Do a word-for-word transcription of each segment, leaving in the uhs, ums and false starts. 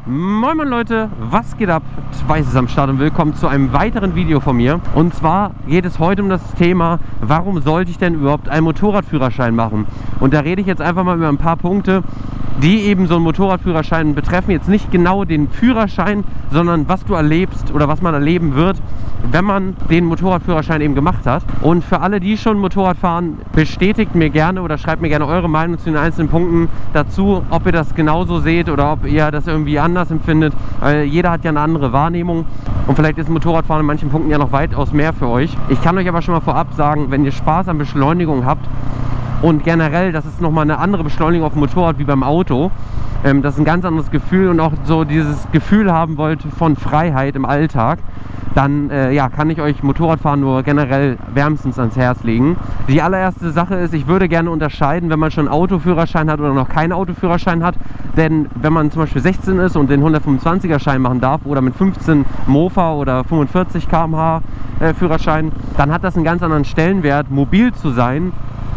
Moin Moin Leute, was geht ab? Twice ist am Start und willkommen zu einem weiteren Video von mir. Und zwar geht es heute um das Thema, warum sollte ich denn überhaupt einen Motorradführerschein machen? Und da rede ich jetzt einfach mal über ein paar Punkte, die eben so einen Motorradführerschein betreffen. Jetzt nicht genau den Führerschein, sondern was du erlebst oder was man erleben wird, wenn man den Motorradführerschein eben gemacht hat. Und für alle, die schon Motorrad fahren, bestätigt mir gerne oder schreibt mir gerne eure Meinung zu den einzelnen Punkten dazu, ob ihr das genauso seht oder ob ihr das irgendwie anders empfindet. Weil jeder hat ja eine andere Wahrnehmung und vielleicht ist Motorradfahren in manchen Punkten ja noch weitaus mehr für euch. Ich kann euch aber schon mal vorab sagen, wenn ihr Spaß an Beschleunigung habt, und generell, das ist nochmal eine andere Beschleunigung auf dem Motorrad wie beim Auto. Ähm, das ist ein ganz anderes Gefühl und auch so dieses Gefühl haben wollt von Freiheit im Alltag, dann äh, ja, kann ich euch Motorradfahren nur generell wärmstens ans Herz legen. Die allererste Sache ist, ich würde gerne unterscheiden, wenn man schon einen Autoführerschein hat oder noch keinen Autoführerschein hat. Denn wenn man zum Beispiel sechzehn ist und den hundertfünfundzwanziger Schein machen darf oder mit fünfzehn Mofa oder fünfundvierzig Kilometer pro Stunde äh, Führerschein, dann hat das einen ganz anderen Stellenwert, mobil zu sein,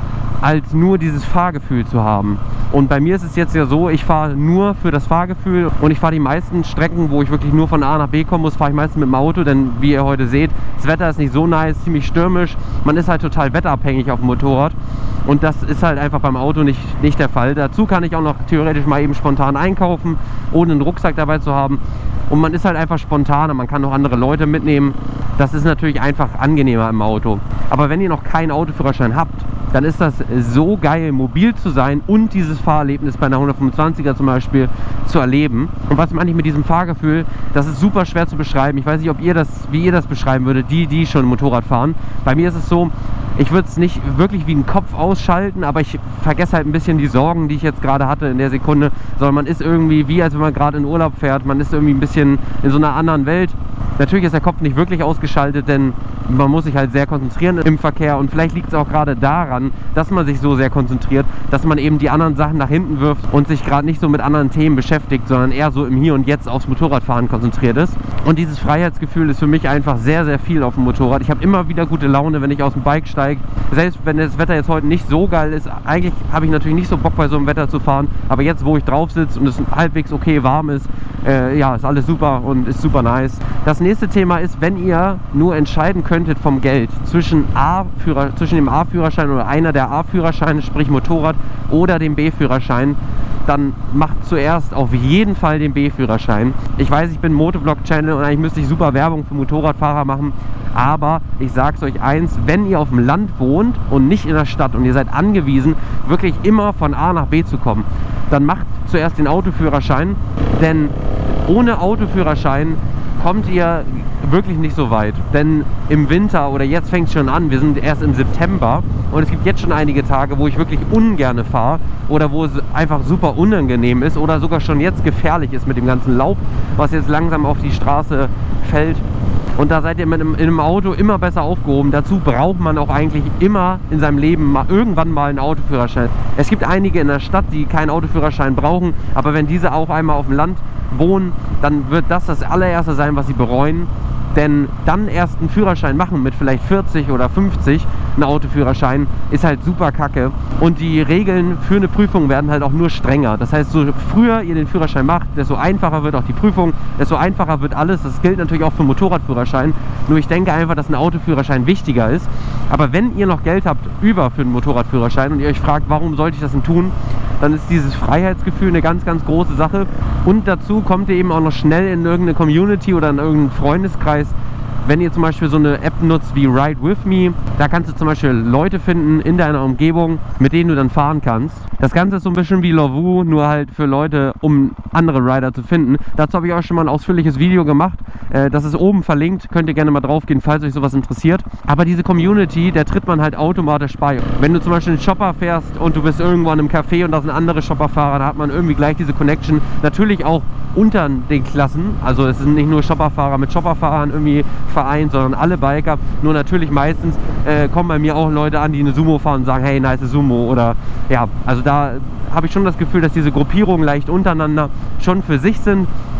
als nur dieses Fahrgefühl zu haben. Und bei mir ist es jetzt ja so, ich fahre nur für das Fahrgefühl und ich fahre die meisten Strecken, wo ich wirklich nur von A nach B kommen muss, fahre ich meistens mit dem Auto, denn wie ihr heute seht, das Wetter ist nicht so nice, ziemlich stürmisch, man ist halt total wetterabhängig auf dem Motorrad und das ist halt einfach beim Auto nicht, nicht der Fall. Dazu kann ich auch noch theoretisch mal eben spontan einkaufen, ohne einen Rucksack dabei zu haben. Und man ist halt einfach spontaner, man kann noch andere Leute mitnehmen. Das ist natürlich einfach angenehmer im Auto. Aber wenn ihr noch keinen Autoführerschein habt, dann ist das so geil, mobil zu sein und dieses Fahrerlebnis bei einer hundertfünfundzwanziger zum Beispiel zu erleben. Und was meine ich mit diesem Fahrgefühl? Das ist super schwer zu beschreiben. Ich weiß nicht, ob ihr das, wie ihr das beschreiben würdet, die, die schon Motorrad fahren. Bei mir ist es so, ich würde es nicht wirklich wie einen Kopf ausschalten, aber ich vergesse halt ein bisschen die Sorgen, die ich jetzt gerade hatte in der Sekunde, sondern man ist irgendwie wie, als wenn man gerade in Urlaub fährt, man ist irgendwie ein bisschen in so einer anderen Welt. Natürlich ist der Kopf nicht wirklich ausgeschaltet, denn man muss sich halt sehr konzentrieren im Verkehr und vielleicht liegt es auch gerade daran, dass man sich so sehr konzentriert, dass man eben die anderen Sachen nach hinten wirft und sich gerade nicht so mit anderen Themen beschäftigt, sondern eher so im Hier und Jetzt aufs Motorradfahren konzentriert ist. Und dieses Freiheitsgefühl ist für mich einfach sehr, sehr viel auf dem Motorrad. Ich habe immer wieder gute Laune, wenn ich aus dem Bike steige. Selbst wenn das Wetter jetzt heute nicht so geil ist, eigentlich habe ich natürlich nicht so Bock bei so einem Wetter zu fahren, aber jetzt, wo ich drauf sitze und es halbwegs okay warm ist, äh, ja, ist alles super und ist super nice. Das nächste Thema ist, wenn ihr nur entscheiden könntet vom Geld zwischen, A-Führer, zwischen dem A-Führerschein oder einer der A-Führerscheine, sprich Motorrad, oder dem B-Führerschein, dann macht zuerst auf jeden Fall den B-Führerschein. Ich weiß, ich bin Motovlog-Channel und eigentlich müsste ich super Werbung für Motorradfahrer machen, aber ich sag's euch eins, wenn ihr auf dem Land wohnt und nicht in der Stadt und ihr seid angewiesen, wirklich immer von A nach B zu kommen, dann macht zuerst den Autoführerschein, denn ohne Autoführerschein kommt ihr wirklich nicht so weit, denn im Winter oder jetzt fängt es schon an, wir sind erst im September und es gibt jetzt schon einige Tage, wo ich wirklich ungerne fahre oder wo es einfach super unangenehm ist oder sogar schon jetzt gefährlich ist mit dem ganzen Laub, was jetzt langsam auf die Straße fällt. Und da seid ihr mit einem, in einem Auto immer besser aufgehoben. Dazu braucht man auch eigentlich immer in seinem Leben mal, irgendwann mal einen Autoführerschein. Es gibt einige in der Stadt, die keinen Autoführerschein brauchen, aber wenn diese auch einmal auf dem Land wohnen, dann wird das das allererste sein, was sie bereuen. Denn dann erst einen Führerschein machen mit vielleicht vierzig oder fünfzig, einen Autoführerschein, ist halt super kacke. Und die Regeln für eine Prüfung werden halt auch nur strenger. Das heißt, so früher ihr den Führerschein macht, desto einfacher wird auch die Prüfung, desto einfacher wird alles. Das gilt natürlich auch für einen Motorradführerschein. Nur ich denke einfach, dass ein Autoführerschein wichtiger ist. Aber wenn ihr noch Geld habt über für einen Motorradführerschein und ihr euch fragt, warum sollte ich das denn tun, dann ist dieses Freiheitsgefühl eine ganz, ganz große Sache. Und dazu kommt ihr eben auch noch schnell in irgendeine Community oder in irgendeinen Freundeskreis. Wenn ihr zum Beispiel so eine App nutzt wie Ride With Me, da kannst du zum Beispiel Leute finden in deiner Umgebung, mit denen du dann fahren kannst. Das Ganze ist so ein bisschen wie Lovoo, nur halt für Leute, um andere Rider zu finden. Dazu habe ich auch schon mal ein ausführliches Video gemacht. Das ist oben verlinkt, könnt ihr gerne mal drauf gehen, falls euch sowas interessiert. Aber diese Community, der tritt man halt automatisch bei. Wenn du zum Beispiel einen Shopper fährst und du bist irgendwo an einem Café und da sind andere Shopperfahrer, da hat man irgendwie gleich diese Connection. Natürlich auch unter den Klassen, also es sind nicht nur Shopperfahrer mit Shopperfahrern irgendwie vereint, sondern alle Biker. Nur natürlich meistens äh, kommen bei mir auch Leute an, die eine Sumo fahren und sagen, hey, nice Sumo, oder ja, also da habe ich schon das Gefühl, dass diese Gruppierungen leicht untereinander schon für sich sind,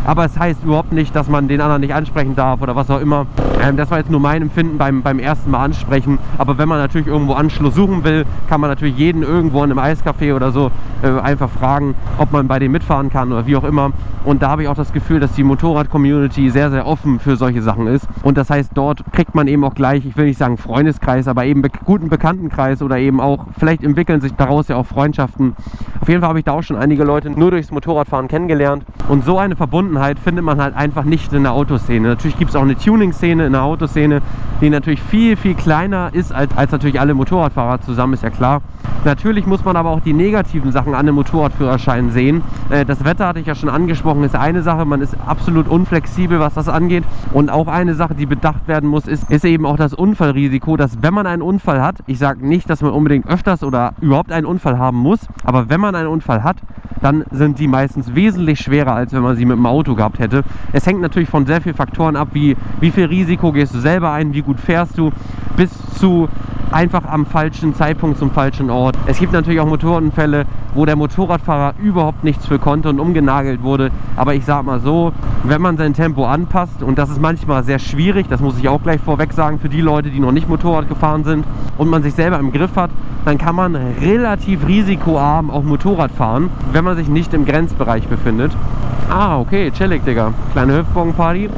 Aber es heißt überhaupt nicht, dass man den anderen nicht ansprechen darf oder was auch immer. Ähm, das war jetzt nur mein Empfinden beim, beim ersten Mal ansprechen. Aber wenn man natürlich irgendwo Anschluss suchen will, kann man natürlich jeden irgendwo in einem Eiscafé oder so äh, einfach fragen, ob man bei denen mitfahren kann oder wie auch immer. Und da habe ich auch das Gefühl, dass die Motorrad-Community sehr, sehr offen für solche Sachen ist. Und das heißt, dort kriegt man eben auch gleich, ich will nicht sagen Freundeskreis, aber eben be guten Bekanntenkreis oder eben auch, vielleicht entwickeln sich daraus ja auch Freundschaften. Auf jeden Fall habe ich da auch schon einige Leute nur durchs Motorradfahren kennengelernt. Und so eine Verbundenheit findet man halt einfach nicht in der Autoszene. Natürlich gibt es auch eine Tuning-Szene in der Autoszene, die natürlich viel, viel kleiner ist als, als natürlich alle Motorradfahrer zusammen, ist ja klar. Natürlich muss man aber auch die negativen Sachen an dem Motorradführerschein sehen. Äh, das Wetter hatte ich ja schon angesprochen, ist eine Sache, man ist absolut unflexibel, was das angeht. Und auch eine Sache, die bedacht werden muss, ist, ist eben auch das Unfallrisiko, dass wenn man einen Unfall hat, ich sage nicht, dass man unbedingt öfters oder überhaupt einen Unfall haben muss, aber wenn man einen Unfall hat, dann sind die meistens wesentlich schwerer, als wenn man sie mit dem Auto gehabt hätte. Es hängt natürlich von sehr vielen Faktoren ab, wie, wie viel Risiko gehst du selber ein, wie gut fährst du, bis zu einfach am falschen Zeitpunkt zum falschen Ort. Es gibt natürlich auch Motorradunfälle, wo der Motorradfahrer überhaupt nichts für konnte und umgenagelt wurde. Aber ich sag mal so, wenn man sein Tempo anpasst, und das ist manchmal sehr schwierig, das muss ich auch gleich vorweg sagen, für die Leute, die noch nicht Motorrad gefahren sind, und man sich selber im Griff hat, dann kann man relativ risikoarm auch Motorrad fahren, wenn man sich nicht im Grenzbereich befindet. Ah, okay, chillig, Digga. Kleine Hüpfbogenparty.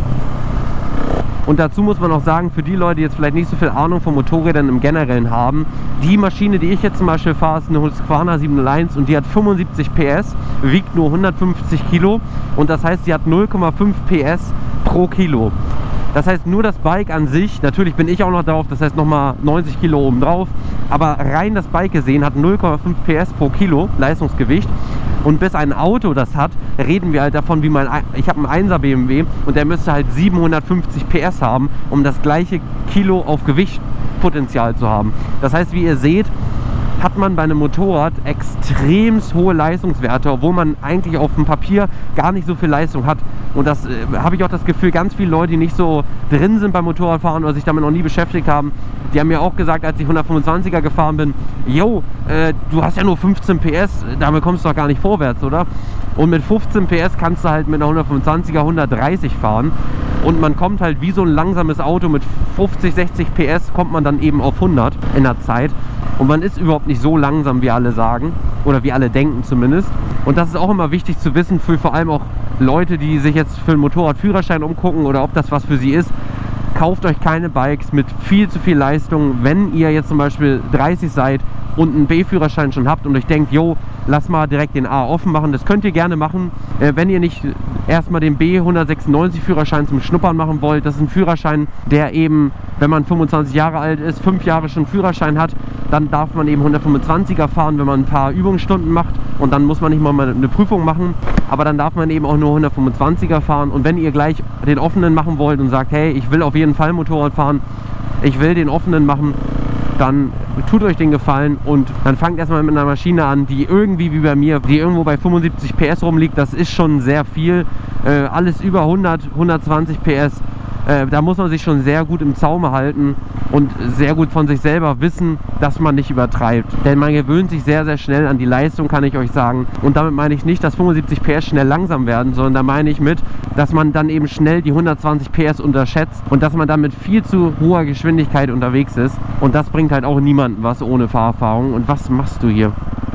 Und dazu muss man auch sagen, für die Leute, die jetzt vielleicht nicht so viel Ahnung von Motorrädern im Generellen haben, die Maschine, die ich jetzt zum Beispiel fahre, ist eine Husqvarna sieben null eins und die hat fünfundsiebzig P S, wiegt nur hundertfünfzig Kilo und das heißt, sie hat null Komma fünf P S pro Kilo. Das heißt, nur das Bike an sich, natürlich bin ich auch noch drauf, das heißt nochmal neunzig Kilo oben drauf, aber rein das Bike gesehen hat null Komma fünf P S pro Kilo Leistungsgewicht. Und bis ein Auto das hat, reden wir halt davon, wie mein, ich habe einen einser B M W und der müsste halt siebenhundertfünfzig P S haben, um das gleiche Kilo auf Gewichtpotenzial zu haben. Das heißt, wie ihr seht, hat man bei einem Motorrad extrem hohe Leistungswerte, obwohl man eigentlich auf dem Papier gar nicht so viel Leistung hat. Und das äh, habe ich auch das Gefühl, ganz viele Leute, die nicht so drin sind beim Motorradfahren oder sich damit noch nie beschäftigt haben, die haben mir auch gesagt, als ich hundertfünfundzwanziger gefahren bin, yo, äh, du hast ja nur fünfzehn P S, damit kommst du doch gar nicht vorwärts, oder? Und mit fünfzehn P S kannst du halt mit einer hundertfünfundzwanziger hundertdreißig fahren. Und man kommt halt wie so ein langsames Auto mit fünfzig, sechzig P S, kommt man dann eben auf hundert in der Zeit. Und man ist überhaupt nicht so langsam, wie alle sagen. Oder wie alle denken zumindest. Und das ist auch immer wichtig zu wissen für vor allem auch Leute, die sich jetzt für einen Motorradführerschein umgucken oder ob das was für sie ist. Kauft euch keine Bikes mit viel zu viel Leistung, wenn ihr jetzt zum Beispiel dreißig seid und einen B-Führerschein schon habt und euch denkt, jo, lass mal direkt den A offen machen. Das könnt ihr gerne machen, äh, wenn ihr nicht erstmal den B hundertsechsundneunzig Führerschein zum Schnuppern machen wollt. Das ist ein Führerschein, der eben, wenn man fünfundzwanzig Jahre alt ist, fünf Jahre schon Führerschein hat, dann darf man eben hundertfünfundzwanziger fahren, wenn man ein paar Übungsstunden macht und dann muss man nicht mal eine Prüfung machen, aber dann darf man eben auch nur hundertfünfundzwanziger fahren. Und wenn ihr gleich den offenen machen wollt und sagt, hey, ich will auf jeden Fall Motorrad fahren, ich will den offenen machen, dann tut euch den Gefallen und dann fangt erstmal mit einer Maschine an, die irgendwie wie bei mir, die irgendwo bei fünfundsiebzig P S rumliegt. Das ist schon sehr viel. Äh, alles über hundert, hundertzwanzig P S. Äh, da muss man sich schon sehr gut im Zaume halten und sehr gut von sich selber wissen, dass man nicht übertreibt. Denn man gewöhnt sich sehr, sehr schnell an die Leistung, kann ich euch sagen. Und damit meine ich nicht, dass fünfundsiebzig P S schnell langsam werden, sondern da meine ich mit, dass man dann eben schnell die hundertzwanzig P S unterschätzt und dass man dann mit viel zu hoher Geschwindigkeit unterwegs ist. Und das bringt halt auch niemandem was ohne Fahrerfahrung. Und was machst du hier?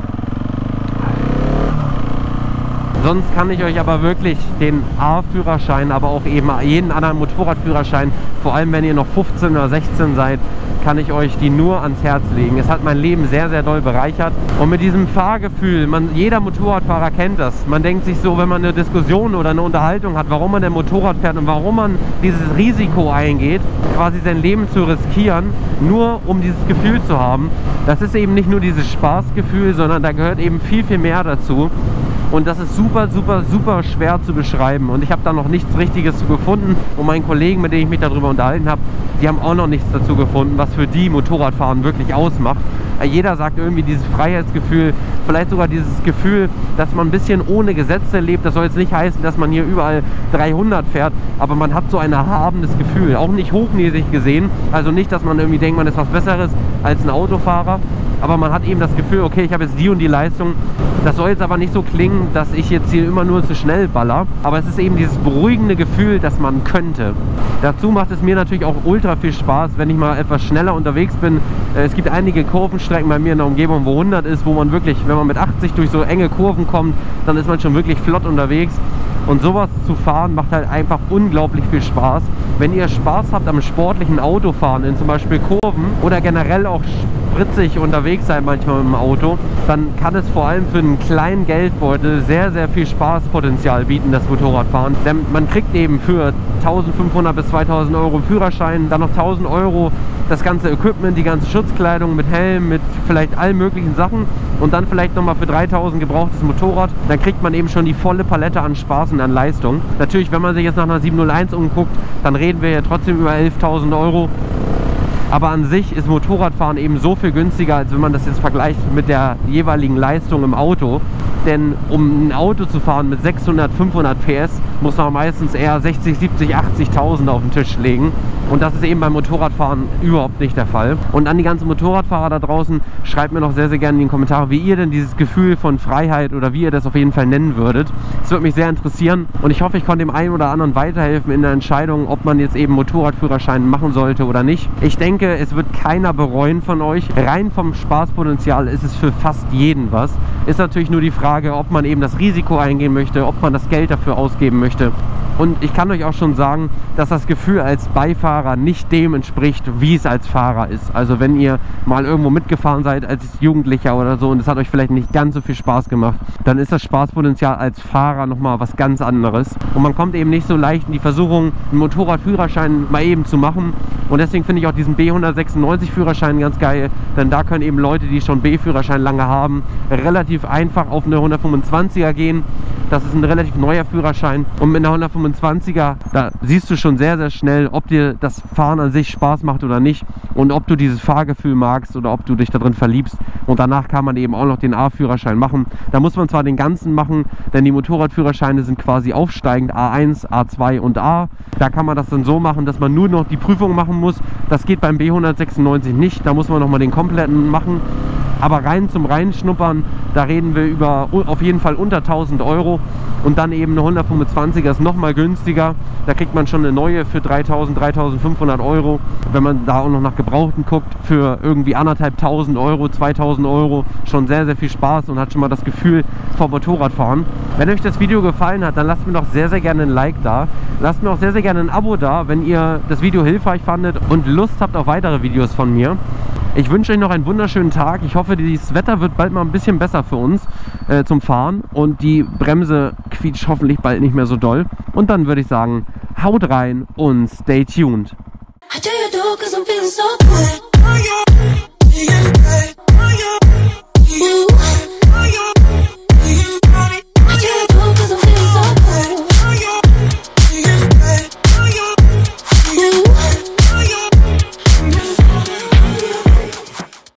Sonst kann ich euch aber wirklich den A-Führerschein, aber auch eben jeden anderen Motorradführerschein, vor allem wenn ihr noch fünfzehn oder sechzehn seid, kann ich euch die nur ans Herz legen. Es hat mein Leben sehr, sehr doll bereichert. Und mit diesem Fahrgefühl, man, jeder Motorradfahrer kennt das. Man denkt sich so, wenn man eine Diskussion oder eine Unterhaltung hat, warum man denn Motorrad fährt und warum man dieses Risiko eingeht, quasi sein Leben zu riskieren, nur um dieses Gefühl zu haben. Das ist eben nicht nur dieses Spaßgefühl, sondern da gehört eben viel, viel mehr dazu. Und das ist super, super, super schwer zu beschreiben. Und ich habe da noch nichts Richtiges zu gefunden. Und meinen Kollegen, mit denen ich mich darüber unterhalten habe, die haben auch noch nichts dazu gefunden, was für die Motorradfahren wirklich ausmacht. Jeder sagt irgendwie dieses Freiheitsgefühl, vielleicht sogar dieses Gefühl, dass man ein bisschen ohne Gesetze lebt. Das soll jetzt nicht heißen, dass man hier überall dreihundert fährt, aber man hat so ein erhabenes Gefühl. Auch nicht hochnäsig gesehen, also nicht, dass man irgendwie denkt, man ist was Besseres, als ein Autofahrer. Aber man hat eben das Gefühl, okay, ich habe jetzt die und die Leistung. Das soll jetzt aber nicht so klingen, dass ich jetzt hier immer nur zu schnell baller. Aber es ist eben dieses beruhigende Gefühl, dass man könnte. Dazu macht es mir natürlich auch ultra viel Spaß, wenn ich mal etwas schneller unterwegs bin. Es gibt einige Kurvenstrecken bei mir in der Umgebung, wo hundert ist, wo man wirklich, wenn man mit achtzig durch so enge Kurven kommt, dann ist man schon wirklich flott unterwegs. Und sowas zu fahren macht halt einfach unglaublich viel Spaß. Wenn ihr Spaß habt am sportlichen Autofahren, in zum Beispiel Kurven oder generell auch spritzig unterwegs sein manchmal mit dem Auto, dann kann es vor allem für einen kleinen Geldbeutel sehr, sehr viel Spaßpotenzial bieten, das Motorradfahren. Denn man kriegt eben für eintausendfünfhundert bis zweitausend Euro Führerschein, dann noch tausend Euro das ganze Equipment, die ganze Schutzkleidung mit Helm, mit vielleicht allen möglichen Sachen und dann vielleicht nochmal für dreitausend gebrauchtes Motorrad. Dann kriegt man eben schon die volle Palette an Spaß und an Leistung. Natürlich, wenn man sich jetzt nach einer sieben null eins umguckt, dann reden wir ja trotzdem über elftausend Euro. Aber an sich ist Motorradfahren eben so viel günstiger, als wenn man das jetzt vergleicht mit der jeweiligen Leistung im Auto. Denn um ein Auto zu fahren mit sechshundert, fünfhundert P S, muss man meistens eher sechzig, siebzig, achtzigtausend auf den Tisch legen. Und das ist eben beim Motorradfahren überhaupt nicht der Fall. Und an die ganzen Motorradfahrer da draußen, schreibt mir noch sehr, sehr gerne in die Kommentare, wie ihr denn dieses Gefühl von Freiheit oder wie ihr das auf jeden Fall nennen würdet. Das würde mich sehr interessieren. Und ich hoffe, ich konnte dem einen oder anderen weiterhelfen in der Entscheidung, ob man jetzt eben Motorradführerschein machen sollte oder nicht. Ich denke, es wird keiner bereuen von euch. Rein vom Spaßpotenzial ist es für fast jeden was. Ist natürlich nur die Frage, ob man eben das Risiko eingehen möchte, ob man das Geld dafür ausgeben möchte. Und ich kann euch auch schon sagen, dass das Gefühl als Beifahrer nicht dem entspricht, wie es als Fahrer ist. Also wenn ihr mal irgendwo mitgefahren seid als Jugendlicher oder so und es hat euch vielleicht nicht ganz so viel Spaß gemacht, dann ist das Spaßpotenzial als Fahrer nochmal was ganz anderes. Und man kommt eben nicht so leicht in die Versuchung, einen Motorradführerschein mal eben zu machen. Und deswegen finde ich auch diesen B hundertsechsundneunzig Führerschein ganz geil, denn da können eben Leute, die schon B-Führerschein lange haben, relativ einfach auf eine hundertfünfundzwanziger gehen. Das ist ein relativ neuer Führerschein und mit einer hundertfünfundzwanziger, da siehst du schon sehr, sehr schnell, ob dir das Fahren an sich Spaß macht oder nicht und ob du dieses Fahrgefühl magst oder ob du dich da drin verliebst. Und danach kann man eben auch noch den A-Führerschein machen. Da muss man zwar den ganzen machen, denn die Motorradführerscheine sind quasi aufsteigend, A eins, A zwei und A. Da kann man das dann so machen, dass man nur noch die Prüfung machen muss. Das geht beim B hundertsechsundneunzig nicht, da muss man nochmal den kompletten machen. Aber rein zum Reinschnuppern, da reden wir über auf jeden Fall unter tausend Euro. Und dann eben eine hundertfünfundzwanziger ist nochmal günstiger. Da kriegt man schon eine neue für dreitausend, dreitausendfünfhundert Euro. Wenn man da auch noch nach Gebrauchten guckt, für irgendwie anderthalbtausend Euro, zweitausend Euro, schon sehr, sehr viel Spaß und hat schon mal das Gefühl vom Motorradfahren. Wenn euch das Video gefallen hat, dann lasst mir doch sehr, sehr gerne ein Like da. Lasst mir auch sehr, sehr gerne ein Abo da, wenn ihr das Video hilfreich fandet und Lust habt auf weitere Videos von mir. Ich wünsche euch noch einen wunderschönen Tag. Ich hoffe, dieses Wetter wird bald mal ein bisschen besser für uns äh, zum Fahren und die Bremse quietscht hoffentlich bald nicht mehr so doll. Und dann würde ich sagen, haut rein und stay tuned.